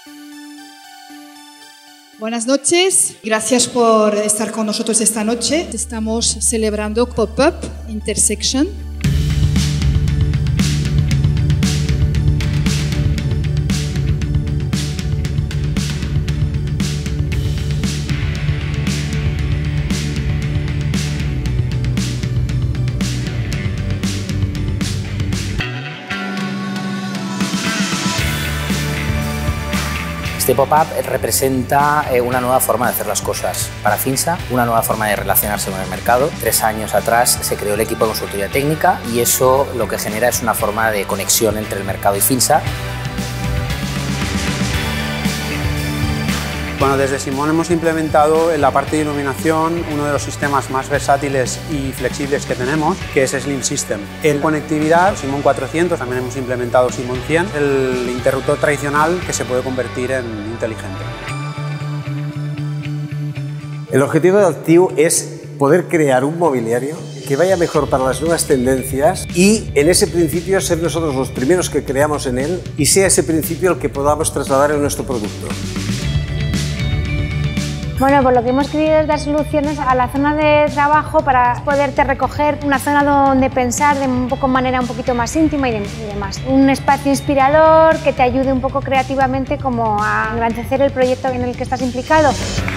Buenas noches, gracias por estar con nosotros esta noche. Estamos celebrando Pop-Up Intersection. Este pop-up representa una nueva forma de hacer las cosas para Finsa, una nueva forma de relacionarse con el mercado. 3 años atrás se creó el equipo de consultoría técnica y eso lo que genera es una forma de conexión entre el mercado y Finsa. Bueno, desde Simón hemos implementado en la parte de iluminación uno de los sistemas más versátiles y flexibles que tenemos, que es Slim System. En conectividad, Simón 400, también hemos implementado Simón 100, el interruptor tradicional que se puede convertir en inteligente. El objetivo de Actiu es poder crear un mobiliario que vaya mejor para las nuevas tendencias y en ese principio ser nosotros los primeros que creamos en él y sea ese principio el que podamos trasladar en nuestro producto. Bueno, pues lo que hemos querido es dar soluciones a la zona de trabajo para poderte recoger una zona donde pensar de manera un poquito más íntima y demás. Un espacio inspirador que te ayude un poco creativamente como a engrandecer el proyecto en el que estás implicado.